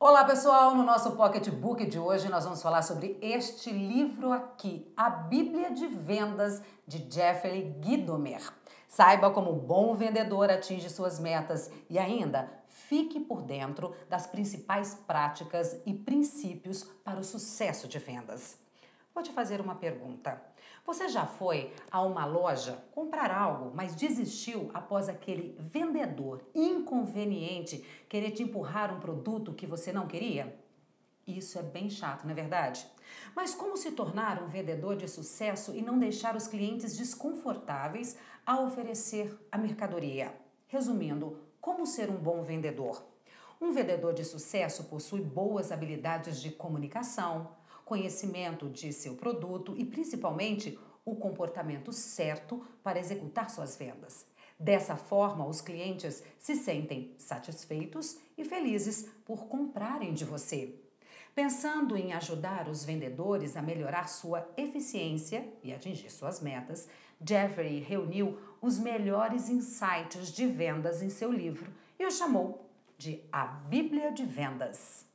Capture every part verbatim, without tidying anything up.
Olá pessoal, no nosso Pocketbook de hoje nós vamos falar sobre este livro aqui, A Bíblia de Vendas, de Jeffrey Gitomer. Saiba como um bom vendedor atinge suas metas e ainda fique por dentro das principais práticas e princípios para o sucesso de vendas. Vou te fazer uma pergunta. Você já foi a uma loja comprar algo, mas desistiu após aquele vendedor inconveniente querer te empurrar um produto que você não queria? Isso é bem chato, não é verdade? Mas como se tornar um vendedor de sucesso e não deixar os clientes desconfortáveis ao oferecer a mercadoria? Resumindo, como ser um bom vendedor? Um vendedor de sucesso possui boas habilidades de comunicação, conhecimento de seu produto e, principalmente, o comportamento certo para executar suas vendas. Dessa forma, os clientes se sentem satisfeitos e felizes por comprarem de você. Pensando em ajudar os vendedores a melhorar sua eficiência e atingir suas metas, Jeffrey reuniu os melhores insights de vendas em seu livro e o chamou de A Bíblia de Vendas.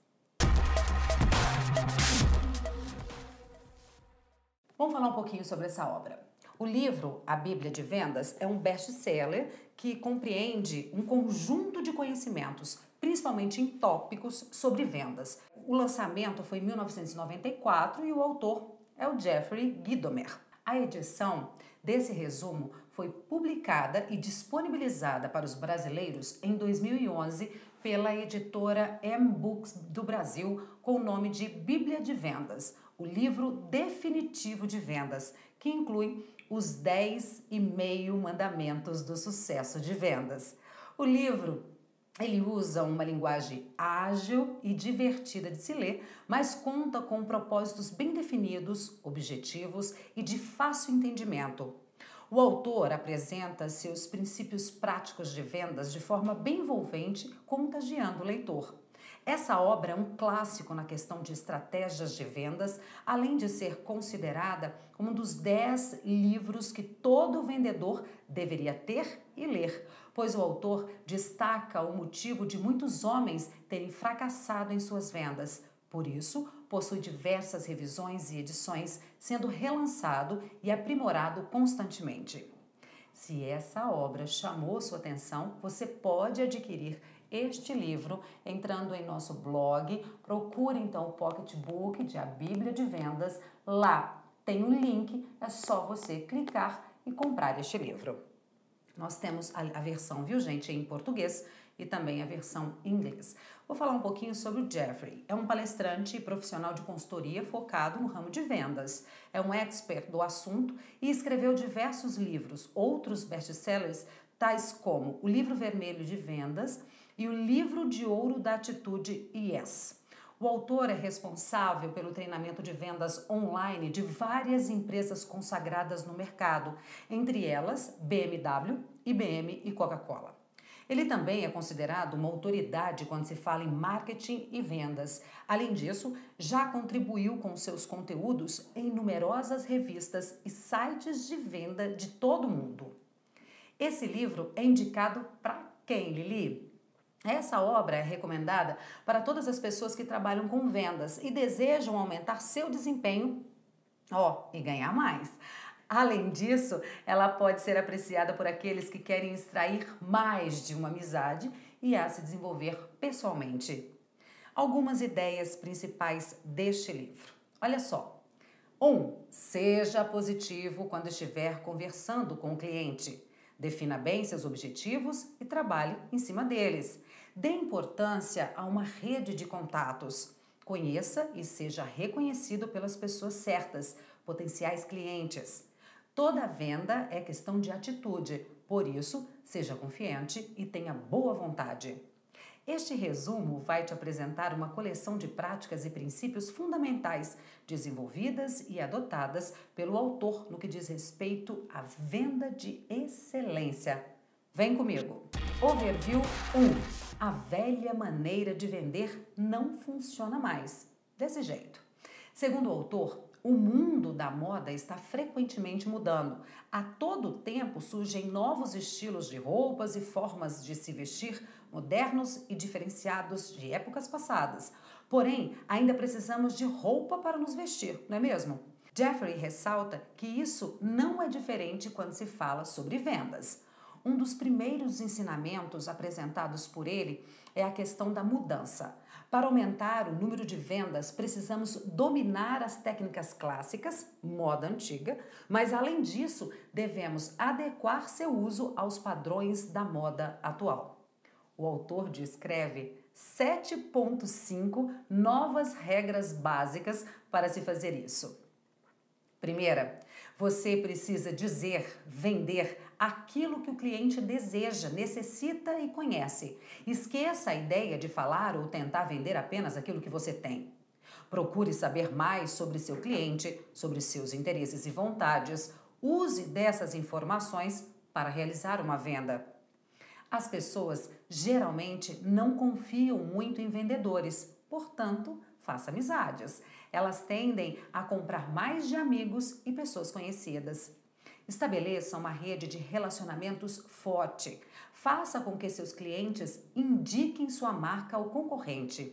Vamos falar um pouquinho sobre essa obra. O livro A Bíblia de Vendas é um best-seller que compreende um conjunto de conhecimentos, principalmente em tópicos sobre vendas. O lançamento foi em mil novecentos e noventa e quatro e o autor é o Jeffrey Gitomer. A edição desse resumo foi publicada e disponibilizada para os brasileiros em dois mil e onze pela editora M-Books do Brasil com o nome de Bíblia de Vendas, o livro definitivo de vendas, que inclui os dez e meio mandamentos do sucesso de vendas. O livro ele usa uma linguagem ágil e divertida de se ler, mas conta com propósitos bem definidos, objetivos e de fácil entendimento. O autor apresenta seus princípios práticos de vendas de forma bem envolvente, contagiando o leitor. Essa obra é um clássico na questão de estratégias de vendas, além de ser considerada como um dos dez livros que todo vendedor deveria ter e ler, pois o autor destaca o motivo de muitos homens terem fracassado em suas vendas. Por isso, possui diversas revisões e edições, sendo relançado e aprimorado constantemente. Se essa obra chamou sua atenção, você pode adquirir este livro entrando em nosso blog. Procure então o Pocketbook de A Bíblia de Vendas. Lá tem um link, é só você clicar e comprar este livro. Nós temos a, a versão, viu gente, em português e também a versão em inglês. Vou falar um pouquinho sobre o Jeffrey. É um palestrante e profissional de consultoria focado no ramo de vendas. É um expert do assunto e escreveu diversos livros, outros best-sellers, tais como o Livro Vermelho de Vendas e o Livro de Ouro da Atitude Yes. O autor é responsável pelo treinamento de vendas online de várias empresas consagradas no mercado, entre elas B M W, I B M e Coca-Cola. Ele também é considerado uma autoridade quando se fala em marketing e vendas. Além disso, já contribuiu com seus conteúdos em numerosas revistas e sites de venda de todo o mundo. Esse livro é indicado para quem, Lili? Essa obra é recomendada para todas as pessoas que trabalham com vendas e desejam aumentar seu desempenho, ó, e ganhar mais. Além disso, ela pode ser apreciada por aqueles que querem extrair mais de uma amizade e a se desenvolver pessoalmente. Algumas ideias principais deste livro. Olha só. um. Seja positivo quando estiver conversando com o cliente. Defina bem seus objetivos e trabalhe em cima deles. Dê importância a uma rede de contatos. Conheça e seja reconhecido pelas pessoas certas, potenciais clientes. Toda venda é questão de atitude, por isso, seja confiante e tenha boa vontade. Este resumo vai te apresentar uma coleção de práticas e princípios fundamentais desenvolvidas e adotadas pelo autor no que diz respeito à venda de excelência. Vem comigo! Overview um. A velha maneira de vender não funciona mais. Desse jeito. Segundo o autor, o mundo da moda está frequentemente mudando. A todo tempo surgem novos estilos de roupas e formas de se vestir modernos e diferenciados de épocas passadas. Porém, ainda precisamos de roupa para nos vestir, não é mesmo? Jeffrey ressalta que isso não é diferente quando se fala sobre vendas. Um dos primeiros ensinamentos apresentados por ele é a questão da mudança. Para aumentar o número de vendas, precisamos dominar as técnicas clássicas, moda antiga, mas além disso, devemos adequar seu uso aos padrões da moda atual. O autor descreve sete ponto cinco novas regras básicas para se fazer isso. Primeira, você precisa dizer, vender aquilo que o cliente deseja, necessita e conhece. Esqueça a ideia de falar ou tentar vender apenas aquilo que você tem. Procure saber mais sobre seu cliente, sobre seus interesses e vontades. Use dessas informações para realizar uma venda. As pessoas geralmente não confiam muito em vendedores, portanto, faça amizades. Elas tendem a comprar mais de amigos e pessoas conhecidas. Estabeleça uma rede de relacionamentos forte. Faça com que seus clientes indiquem sua marca ao concorrente.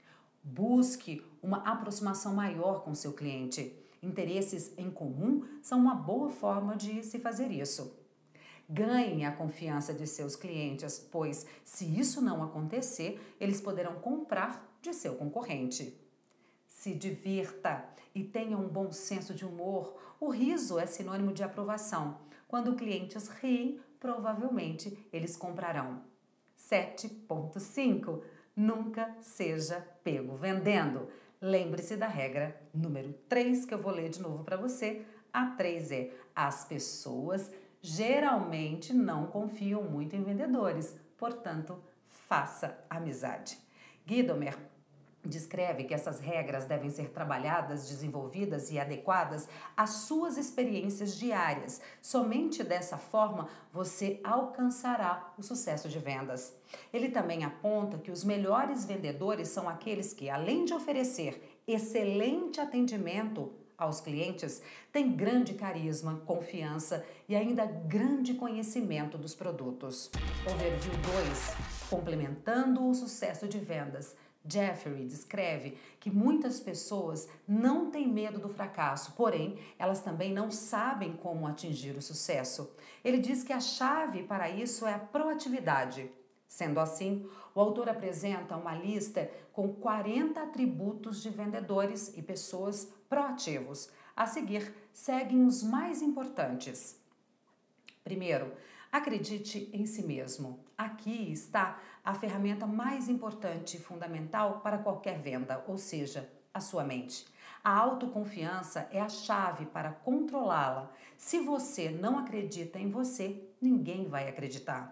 Busque uma aproximação maior com seu cliente. Interesses em comum são uma boa forma de se fazer isso. Ganhe a confiança de seus clientes, pois, se isso não acontecer, eles poderão comprar de seu concorrente. Se divirta e tenha um bom senso de humor. O riso é sinônimo de aprovação. Quando clientes riem, provavelmente eles comprarão. sete ponto cinco. Nunca seja pego vendendo. Lembre-se da regra número três, que eu vou ler de novo para você. A três é: as pessoas geralmente não confiam muito em vendedores, portanto, faça amizade. Gitomer descreve que essas regras devem ser trabalhadas, desenvolvidas e adequadas às suas experiências diárias. Somente dessa forma você alcançará o sucesso de vendas. Ele também aponta que os melhores vendedores são aqueles que, além de oferecer excelente atendimento aos clientes, têm grande carisma, confiança e ainda grande conhecimento dos produtos. Overview dois. Complementando o sucesso de vendas. Jeffrey descreve que muitas pessoas não têm medo do fracasso, porém, elas também não sabem como atingir o sucesso. Ele diz que a chave para isso é a proatividade. Sendo assim, o autor apresenta uma lista com quarenta atributos de vendedores e pessoas proativos. A seguir, seguem os mais importantes. Primeiro, acredite em si mesmo. Aqui está a ferramenta mais importante e fundamental para qualquer venda, ou seja, a sua mente. A autoconfiança é a chave para controlá-la. Se você não acredita em você, ninguém vai acreditar.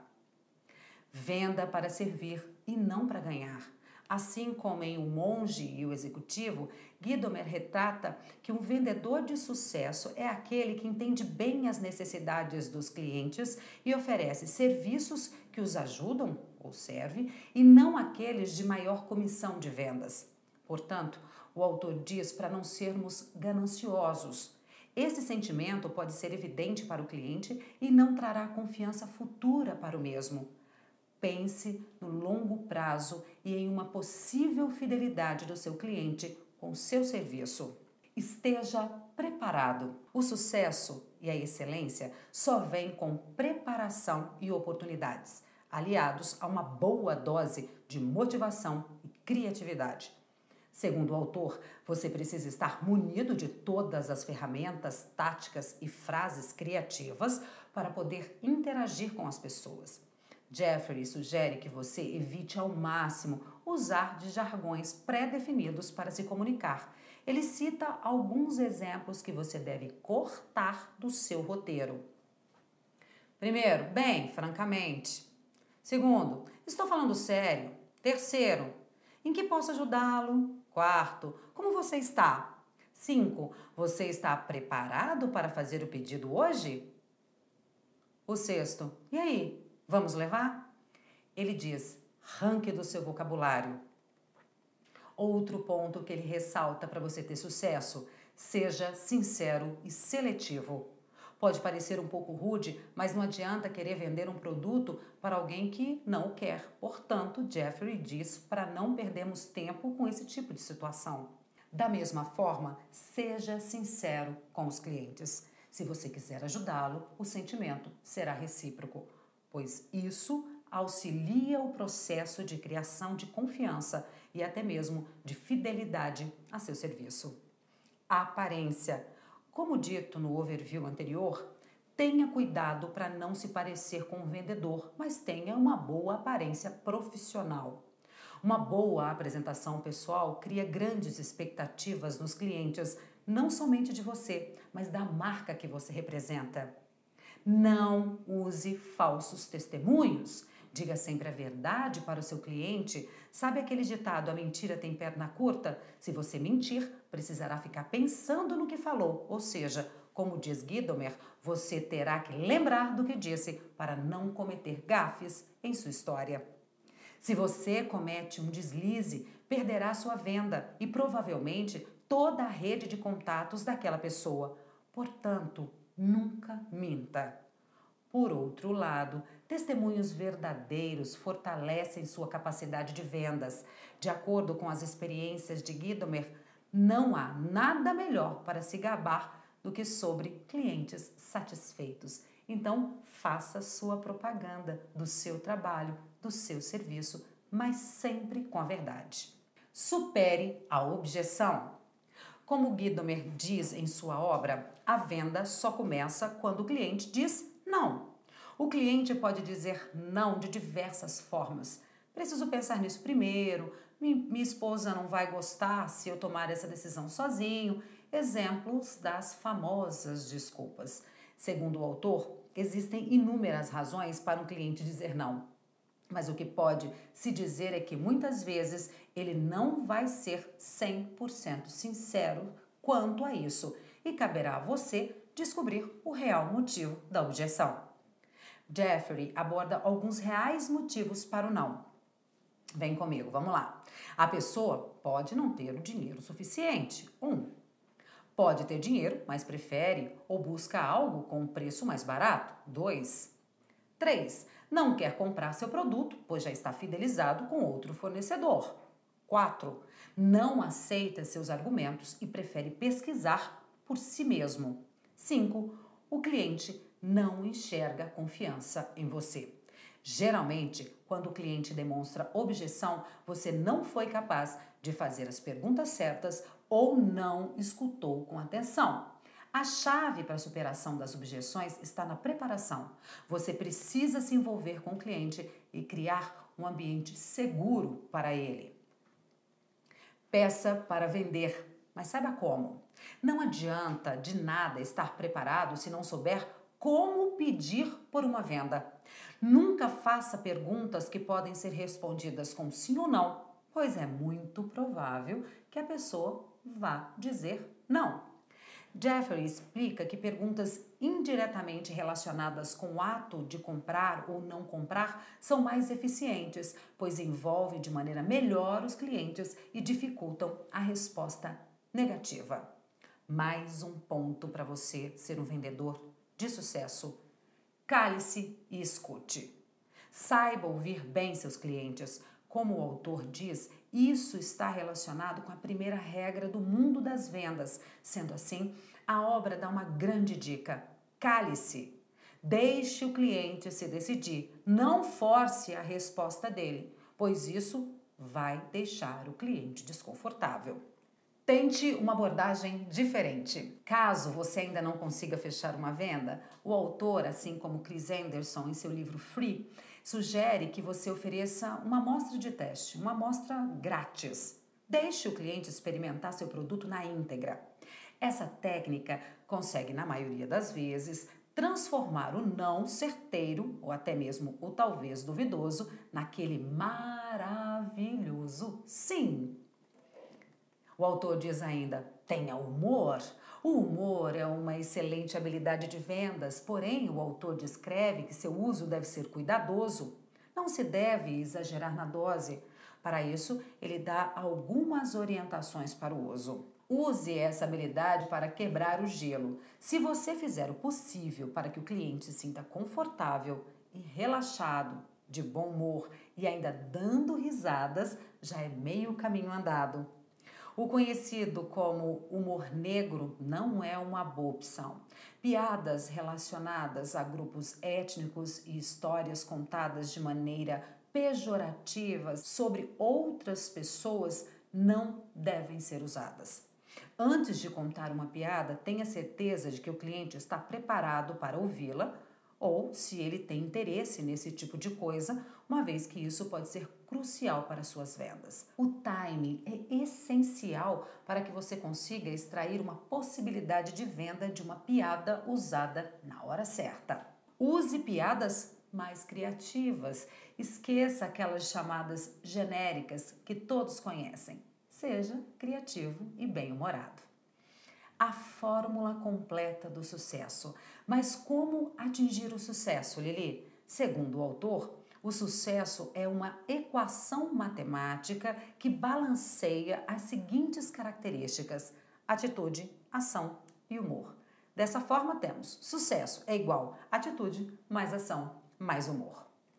Venda para servir e não para ganhar. Assim como em O Monge e o Executivo, Gitomer retrata que um vendedor de sucesso é aquele que entende bem as necessidades dos clientes e oferece serviços que os ajudam ou servem e não aqueles de maior comissão de vendas. Portanto, o autor diz para não sermos gananciosos. Esse sentimento pode ser evidente para o cliente e não trará confiança futura para o mesmo. Pense no longo prazo e em uma possível fidelidade do seu cliente com o seu serviço. Esteja preparado. O sucesso e a excelência só vêm com preparação e oportunidades, aliados a uma boa dose de motivação e criatividade. Segundo o autor, você precisa estar munido de todas as ferramentas, táticas e frases criativas para poder interagir com as pessoas. Jeffrey sugere que você evite ao máximo usar de jargões pré-definidos para se comunicar. Ele cita alguns exemplos que você deve cortar do seu roteiro. Primeiro, bem, francamente. Segundo, estou falando sério. Terceiro, em que posso ajudá-lo? Quarto, como você está? Cinco, você está preparado para fazer o pedido hoje? O sexto, e aí? Vamos levar? Ele diz, ranque do seu vocabulário. Outro ponto que ele ressalta para você ter sucesso, seja sincero e seletivo. Pode parecer um pouco rude, mas não adianta querer vender um produto para alguém que não o quer. Portanto, Jeffrey diz para não perdermos tempo com esse tipo de situação. Da mesma forma, seja sincero com os clientes. Se você quiser ajudá-lo, o sentimento será recíproco, pois isso auxilia o processo de criação de confiança e até mesmo de fidelidade a seu serviço. A aparência. Como dito no overview anterior, tenha cuidado para não se parecer com o vendedor, mas tenha uma boa aparência profissional. Uma boa apresentação pessoal cria grandes expectativas nos clientes, não somente de você, mas da marca que você representa. Não use falsos testemunhos. Diga sempre a verdade para o seu cliente. Sabe aquele ditado, a mentira tem perna curta? Se você mentir, precisará ficar pensando no que falou. Ou seja, como diz Gitomer, você terá que lembrar do que disse para não cometer gafes em sua história. Se você comete um deslize, perderá sua venda e provavelmente toda a rede de contatos daquela pessoa. Portanto, nunca minta. Por outro lado, testemunhos verdadeiros fortalecem sua capacidade de vendas. De acordo com as experiências de Gitomer, não há nada melhor para se gabar do que sobre clientes satisfeitos. Então, faça sua propaganda do seu trabalho, do seu serviço, mas sempre com a verdade. Supere a objeção. Como Gitomer diz em sua obra, a venda só começa quando o cliente diz não. O cliente pode dizer não de diversas formas. Preciso pensar nisso primeiro. Minha esposa não vai gostar se eu tomar essa decisão sozinho. Exemplos das famosas desculpas. Segundo o autor, existem inúmeras razões para um cliente dizer não. Mas o que pode se dizer é que muitas vezes ele não vai ser cem por cento sincero quanto a isso e caberá a você descobrir o real motivo da objeção. Jeffrey aborda alguns reais motivos para o não. Vem comigo, vamos lá. A pessoa pode não ter o dinheiro suficiente. Um. Pode ter dinheiro, mas prefere ou busca algo com um preço mais barato. Dois. Três. Não quer comprar seu produto, pois já está fidelizado com outro fornecedor. Quatro. Não aceita seus argumentos e prefere pesquisar por si mesmo. Cinco. O cliente não enxerga confiança em você. Geralmente, quando o cliente demonstra objeção, você não foi capaz de fazer as perguntas certas ou não escutou com atenção. A chave para a superação das objeções está na preparação. Você precisa se envolver com o cliente e criar um ambiente seguro para ele. Peça para vender, mas saiba como. Não adianta de nada estar preparado se não souber como pedir por uma venda. Nunca faça perguntas que podem ser respondidas com sim ou não, pois é muito provável que a pessoa vá dizer não. Jeffrey explica que perguntas indiretamente relacionadas com o ato de comprar ou não comprar são mais eficientes, pois envolvem de maneira melhor os clientes e dificultam a resposta negativa. Mais um ponto para você ser um vendedor de sucesso. Cale-se e escute. Saiba ouvir bem seus clientes. Como o autor diz, isso está relacionado com a primeira regra do mundo das vendas. Sendo assim, a obra dá uma grande dica. Cale-se. Deixe o cliente se decidir. Não force a resposta dele, pois isso vai deixar o cliente desconfortável. Tente uma abordagem diferente. Caso você ainda não consiga fechar uma venda, o autor, assim como Chris Anderson em seu livro Free, sugere que você ofereça uma amostra de teste, uma amostra grátis. Deixe o cliente experimentar seu produto na íntegra. Essa técnica consegue, na maioria das vezes, transformar o não certeiro, ou até mesmo o talvez duvidoso, naquele maravilhoso sim. O autor diz ainda, tenha humor. O humor é uma excelente habilidade de vendas, porém o autor descreve que seu uso deve ser cuidadoso. Não se deve exagerar na dose, Para isso, ele dá algumas orientações para o uso. Use essa habilidade para quebrar o gelo. Se você fizer o possível para que o cliente se sinta confortável e relaxado, de bom humor e ainda dando risadas, já é meio caminho andado. O conhecido como humor negro não é uma boa opção. Piadas relacionadas a grupos étnicos e histórias contadas de maneira pejorativa sobre outras pessoas não devem ser usadas. Antes de contar uma piada, tenha certeza de que o cliente está preparado para ouvi-la ou se ele tem interesse nesse tipo de coisa, uma vez que isso pode ser crucial para suas vendas. O timing é essencial para que você consiga extrair uma possibilidade de venda de uma piada usada na hora certa. Use piadas mais criativas. Esqueça aquelas chamadas genéricas que todos conhecem. Seja criativo e bem-humorado. A fórmula completa do sucesso. Mas como atingir o sucesso, Lili? Segundo o autor, o sucesso é uma equação matemática que balanceia as seguintes características: atitude, ação e humor. Dessa forma, temos sucesso é igual atitude mais ação mais humor.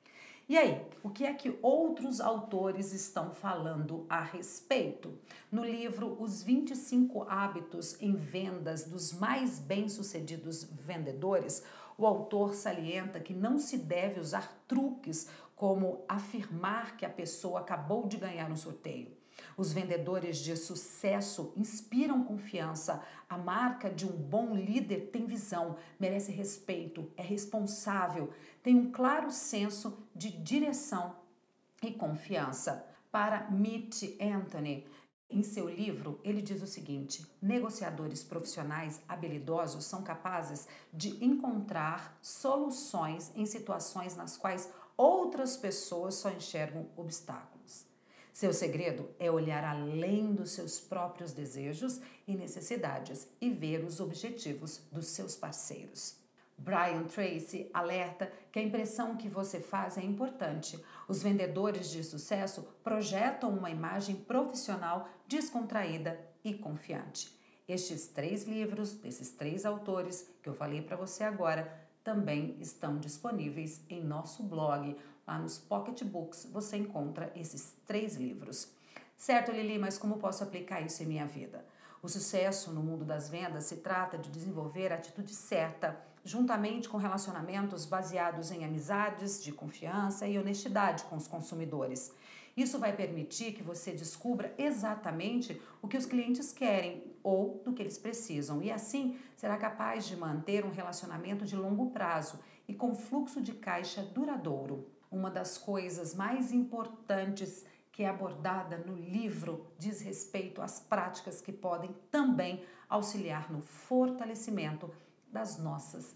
E aí, o que é que outros autores estão falando a respeito? No livro Os vinte e cinco Hábitos em Vendas dos Mais Bem-Sucedidos Vendedores, o autor salienta que não se deve usar truques como afirmar que a pessoa acabou de ganhar um sorteio. Os vendedores de sucesso inspiram confiança. A marca de um bom líder tem visão, merece respeito, é responsável, tem um claro senso de direção e confiança. Para Mitch Anthony, em seu livro, ele diz o seguinte: negociadores profissionais habilidosos são capazes de encontrar soluções em situações nas quais outras pessoas só enxergam obstáculos. Seu segredo é olhar além dos seus próprios desejos e necessidades e ver os objetivos dos seus parceiros. Brian Tracy alerta que a impressão que você faz é importante. Os vendedores de sucesso projetam uma imagem profissional descontraída e confiante. Estes três livros, desses três autores que eu falei para você agora, também estão disponíveis em nosso blog. Lá nos Pocketbooks você encontra esses três livros. Certo, Lili, mas como posso aplicar isso em minha vida? O sucesso no mundo das vendas se trata de desenvolver a atitude certa, juntamente com relacionamentos baseados em amizades, de confiança e honestidade com os consumidores. Isso vai permitir que você descubra exatamente o que os clientes querem ou do que eles precisam, e assim será capaz de manter um relacionamento de longo prazo e com fluxo de caixa duradouro. Uma das coisas mais importantes que é abordada no livro diz respeito às práticas que podem também auxiliar no fortalecimento das nossas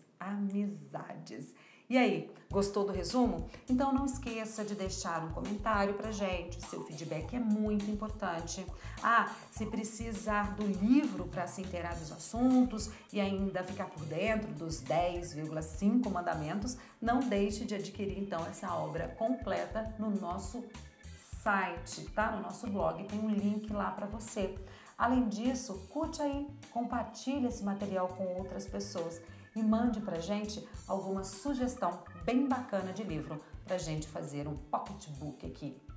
amizades. E aí, gostou do resumo? Então não esqueça de deixar um comentário pra gente, seu feedback é muito importante. Ah, se precisar do livro para se inteirar dos assuntos e ainda ficar por dentro dos dez vírgula cinco mandamentos, não deixe de adquirir então essa obra completa no nosso site, tá? No nosso blog, tem um link lá para você. Além disso, curte aí, compartilhe esse material com outras pessoas e mande pra gente alguma sugestão bem bacana de livro pra gente fazer um pocketbook aqui.